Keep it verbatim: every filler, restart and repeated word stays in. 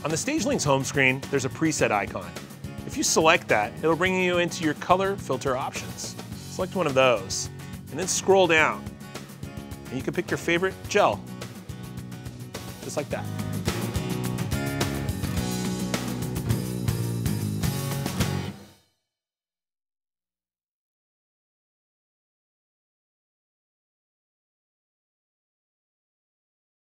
On the StageLynx home screen, there's a preset icon. If you select that, it'll bring you into your color filter options. Select one of those, and then scroll down. And you can pick your favorite gel, just like that.